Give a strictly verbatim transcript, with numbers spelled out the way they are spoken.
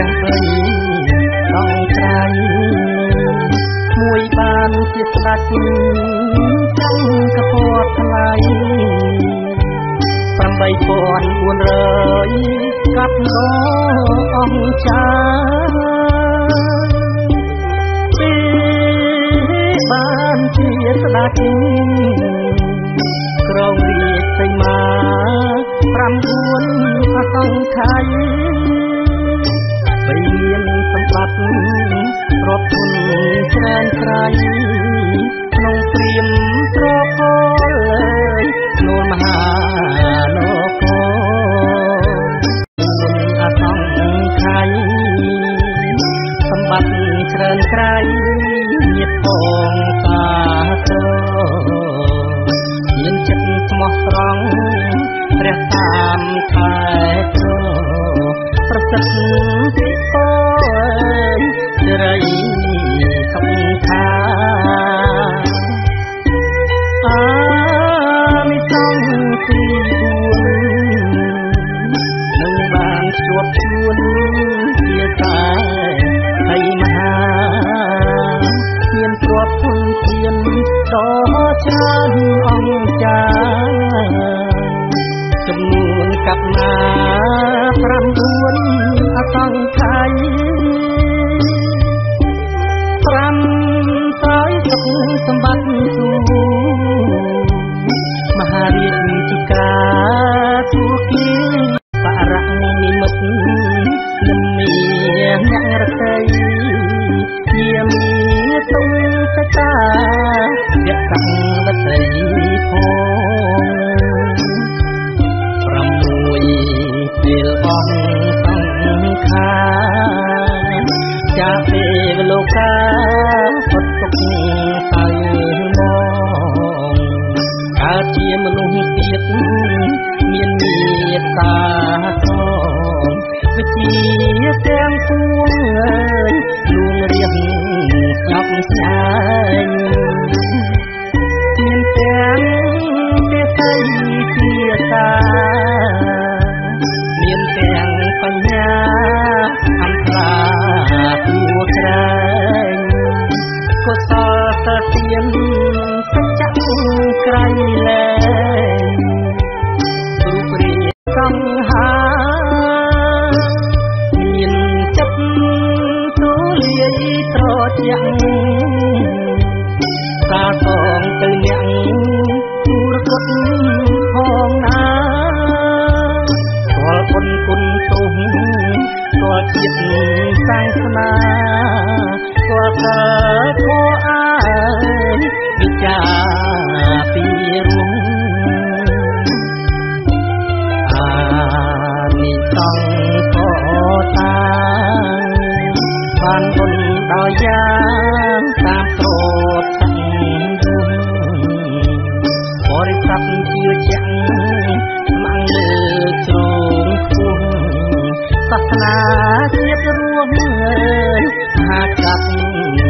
បីต้องใจមួយបានជាស្ដេចចាំកពតថ្លៃប្រាំបីពាន់បួនរយកាត់រអង្គចាពេលបានជាស្ដេចក្រងរាជសីមាប្រាំបួនអសង្ខ័យបីមានសម្បត្តិរាប់គុណច្រើនក្រៃក្នុងព្រាមត្រពលនួលមហានគរគុណអសង្ខ័យសម្បត្តិច្រើនក្រៃញាតិផងសាទរមានចិត្តស្មោះត្រង់ព្រះតាមថែទ្រប្រសិទ្ធពិពរសិរីសុខាអានិសង្ឃទីបួននឹងបានជួបជួនជាតែហើយមហាមានទ្រព្យធនធានដ៏ច្រើនអង្គចាចំនួនកាប់ណាប្រាំបួនអសង្ខ័យប្រាំត្រយសុខសម្បត្តិទូមហារាជកាទូគីបរៈនិមិត្តលំមៀអ្នករតីជាមានទុំសតាយៈកំវត្រីផងប្រាំមួយពេលអស់សង្ខារចាទេវលោកាពុតទុកទៅមកកើតជាមនុស្សទៀតមានមេត្តាធម៌វិជាទាំងពួងអើយលួងរៀងស្ញប់ស្ញែងមានទាំងទេសីជាតាមានទាំងបញ្ញាអន្តរាគួរក្រែងកុសលទៅទៀនសច្ចៈក្រៃលែងរូបរាងសង្ហាមានចិត្តទូលាយត្រជាក់សាសងទៅអ្នកទូរកុដផងណារាល់គុណគុណទុំរាល់ជាតិសាសនារាល់កើតធម៌អាយវិចាពីរួមអានិសង្ឃក៏តាបានបុណ្យដោយយ៉ាងតាមទ្រព្យសង្ឃបរិស័ទជឿជាក់ស្ម័គ្រលើជ្រងខ្ពស់សាសនាជាតិរួមមហាកັບ